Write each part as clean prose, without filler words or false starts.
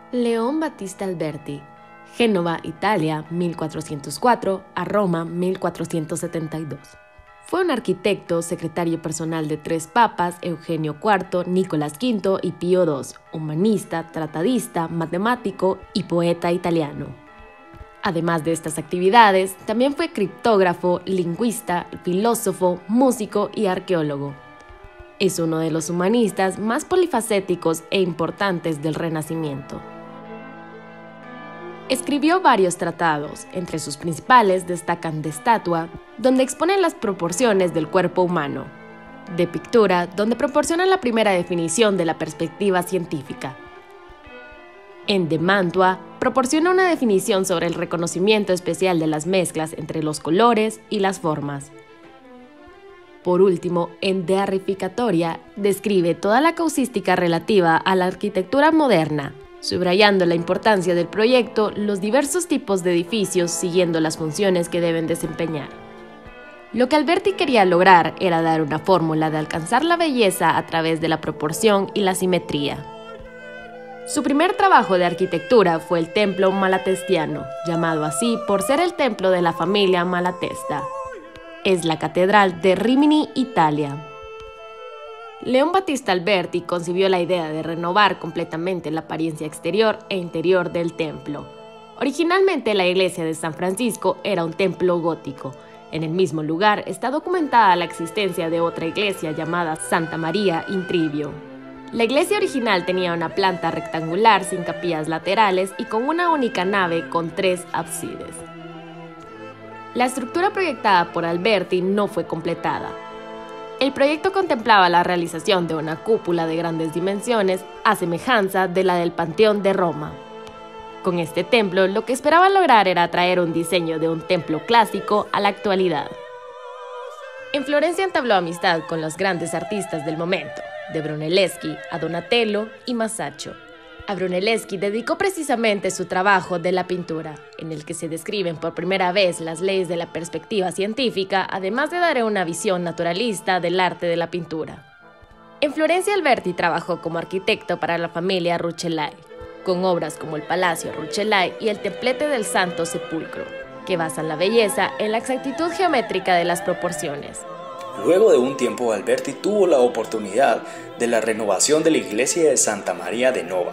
León Battista Alberti, Génova, Italia, 1404 a Roma, 1472. Fue un arquitecto, secretario personal de 3 papas, Eugenio IV, Nicolás V y Pío II, humanista, tratadista, matemático y poeta italiano. Además de estas actividades, también fue criptógrafo, lingüista, filósofo, músico y arqueólogo. Es uno de los humanistas más polifacéticos e importantes del Renacimiento. Escribió varios tratados, entre sus principales destacan De Statua, donde expone las proporciones del cuerpo humano; De Pictura, donde proporciona la primera definición de la perspectiva científica; en De Mantua, proporciona una definición sobre el reconocimiento especial de las mezclas entre los colores y las formas. Por último, en De Arrificatoria, describe toda la causística relativa a la arquitectura moderna, subrayando la importancia del proyecto, los diversos tipos de edificios siguiendo las funciones que deben desempeñar. Lo que Alberti quería lograr era dar una fórmula de alcanzar la belleza a través de la proporción y la simetría. Su primer trabajo de arquitectura fue el Templo Malatestiano, llamado así por ser el templo de la familia Malatesta. Es la catedral de Rimini, Italia. León Battista Alberti concibió la idea de renovar completamente la apariencia exterior e interior del templo. Originalmente la iglesia de San Francisco era un templo gótico. En el mismo lugar está documentada la existencia de otra iglesia llamada Santa María in Trivio. La iglesia original tenía una planta rectangular sin capillas laterales y con una única nave con 3 ábsides. La estructura proyectada por Alberti no fue completada. El proyecto contemplaba la realización de una cúpula de grandes dimensiones a semejanza de la del Panteón de Roma. Con este templo, lo que esperaba lograr era traer un diseño de un templo clásico a la actualidad. En Florencia entabló amistad con los grandes artistas del momento, de Brunelleschi a Donatello y Masaccio. A Brunelleschi dedicó precisamente su trabajo de la pintura, en el que se describen por primera vez las leyes de la perspectiva científica, además de dar una visión naturalista del arte de la pintura. En Florencia Alberti trabajó como arquitecto para la familia Rucellai, con obras como el Palacio Rucellai y el Templete del Santo Sepulcro, que basan la belleza en la exactitud geométrica de las proporciones. Luego de un tiempo, Alberti tuvo la oportunidad de la renovación de la iglesia de Santa María de Nova.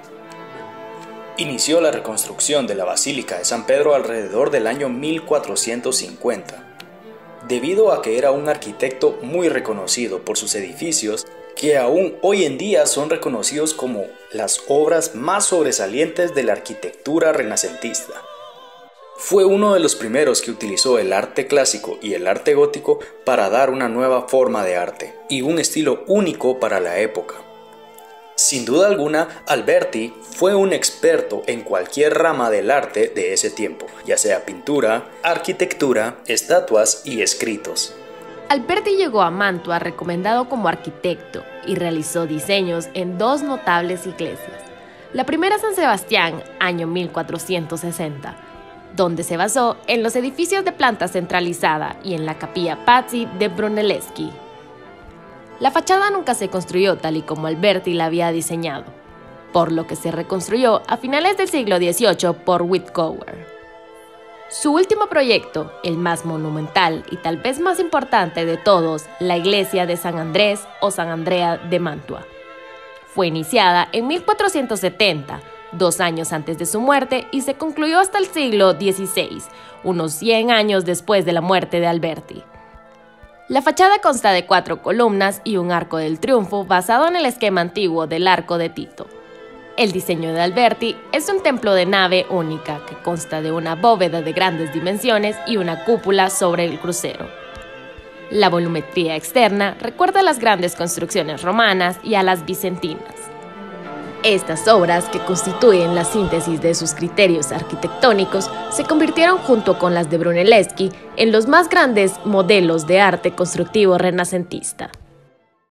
Inició la reconstrucción de la Basílica de San Pedro alrededor del año 1450, debido a que era un arquitecto muy reconocido por sus edificios, que aún hoy en día son reconocidos como las obras más sobresalientes de la arquitectura renacentista. Fue uno de los primeros que utilizó el arte clásico y el arte gótico para dar una nueva forma de arte y un estilo único para la época. Sin duda alguna, Alberti fue un experto en cualquier rama del arte de ese tiempo, ya sea pintura, arquitectura, estatuas y escritos. Alberti llegó a Mantua recomendado como arquitecto y realizó diseños en 2 notables iglesias. La primera San Sebastián, año 1460, donde se basó en los edificios de planta centralizada y en la Capilla Pazzi de Brunelleschi. La fachada nunca se construyó tal y como Alberti la había diseñado, por lo que se reconstruyó a finales del siglo XVIII por Whitcover. Su último proyecto, el más monumental y tal vez más importante de todos, la iglesia de San Andrés o San Andrea de Mantua, fue iniciada en 1470, 2 años antes de su muerte, y se concluyó hasta el siglo XVI, unos 100 años después de la muerte de Alberti. La fachada consta de 4 columnas y un arco del triunfo basado en el esquema antiguo del arco de Tito. El diseño de Alberti es un templo de nave única que consta de una bóveda de grandes dimensiones y una cúpula sobre el crucero. La volumetría externa recuerda a las grandes construcciones romanas y a las bizantinas. Estas obras, que constituyen la síntesis de sus criterios arquitectónicos, se convirtieron junto con las de Brunelleschi en los más grandes modelos de arte constructivo renacentista.